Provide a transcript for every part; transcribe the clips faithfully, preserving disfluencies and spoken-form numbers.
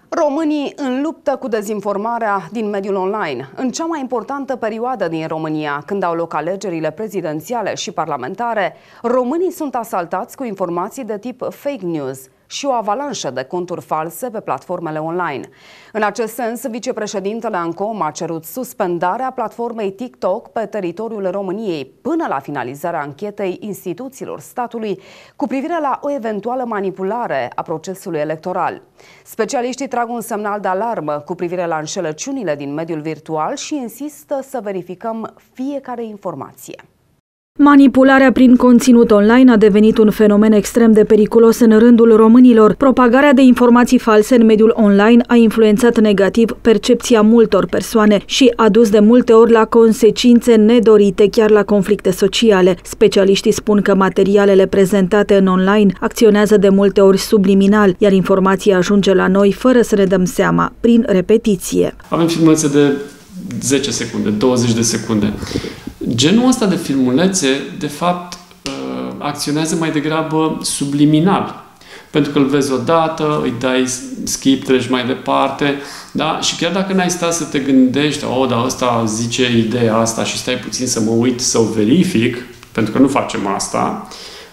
Românii în luptă cu dezinformarea din mediul online. În cea mai importantă perioadă din România, când au loc alegerile prezidențiale și parlamentare, românii sunt asaltați cu informații de tip fake news și o avalanșă de conturi false pe platformele online. În acest sens, vicepreședintele ANCOM a cerut suspendarea platformei TikTok pe teritoriul României până la finalizarea anchetei instituțiilor statului cu privire la o eventuală manipulare a procesului electoral. Specialiștii trag un semnal de alarmă cu privire la înșelăciunile din mediul virtual și insistă să verificăm fiecare informație. Manipularea prin conținut online a devenit un fenomen extrem de periculos în rândul românilor. Propagarea de informații false în mediul online a influențat negativ percepția multor persoane și a dus de multe ori la consecințe nedorite, chiar la conflicte sociale. Specialiștii spun că materialele prezentate în online acționează de multe ori subliminal, iar informația ajunge la noi fără să ne dăm seama, prin repetiție. Avem filmulețe de zece secunde, douăzeci de secunde. Genul ăsta de filmulețe, de fapt, acționează mai degrabă subliminal. Pentru că îl vezi odată, îi dai skip, treci mai departe, da? Și chiar dacă n-ai stat să te gândești, o, dar ăsta zice ideea asta și stai puțin să mă uit, să o verific, pentru că nu facem asta,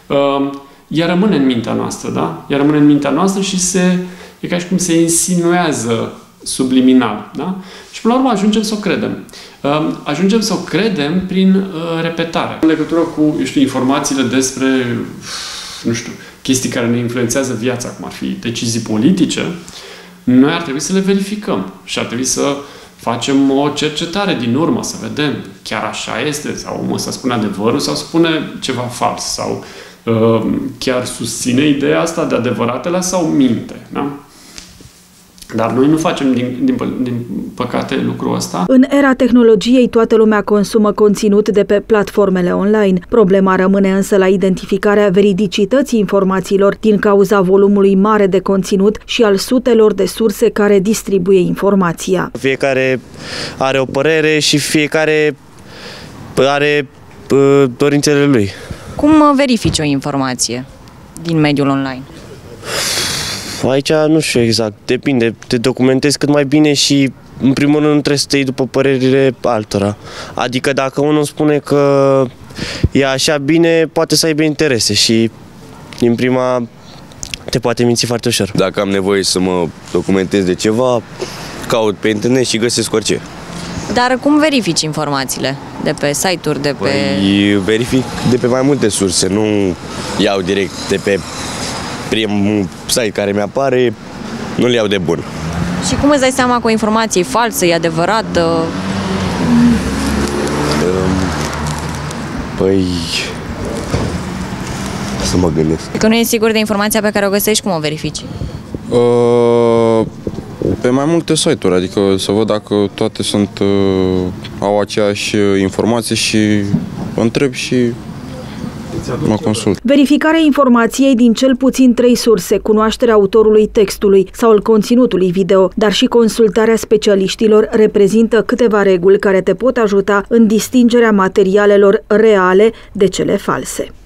ea rămâne în mintea noastră, da? Ea rămâne în mintea noastră și se, e ca și cum se insinuează subliminal, da? Și până la urmă ajungem să o credem. Ajungem să o credem prin repetare. În legătură cu, eu știu, informațiile despre, nu știu, chestii care ne influențează viața, cum ar fi decizii politice, noi ar trebui să le verificăm și ar trebui să facem o cercetare din urmă, să vedem chiar așa este, sau omul ăsta spune adevărul sau spune ceva fals, sau uh, chiar susține ideea asta de adevăratele sau minte, da? Dar noi nu facem, din, din, din păcate, lucrul ăsta. În era tehnologiei, toată lumea consumă conținut de pe platformele online. Problema rămâne însă la identificarea veridicității informațiilor din cauza volumului mare de conținut și al sutelor de surse care distribuie informația. Fiecare are o părere și fiecare are uh, dorințele lui. Cum verifici o informație din mediul online? Aici nu știu exact, depinde, te documentezi cât mai bine și în primul rând nu trebuie să te iei după părerile altora. Adică dacă unul spune că e așa bine, poate să aibă interese și din prima te poate minți foarte ușor. Dacă am nevoie să mă documentez de ceva, caut pe internet și găsesc orice. Dar cum verifici informațiile? De pe site-uri, de pe... Păi, verific de pe mai multe surse, nu iau direct de pe primul site care mi-apare, nu-l iau de bun. Și cum îți dai seama că o informație e falsă, e adevărată? Păi... să mă gândesc. Că nu e sigur de informația pe care o găsești, cum o verifici? Uh, pe mai multe site-uri, adică să văd dacă toate sunt, uh, au aceeași informație și întreb și mă consult. Verificarea informației din cel puțin trei surse, cunoașterea autorului textului sau al conținutului video, dar și consultarea specialiștilor reprezintă câteva reguli care te pot ajuta în distingerea materialelor reale de cele false.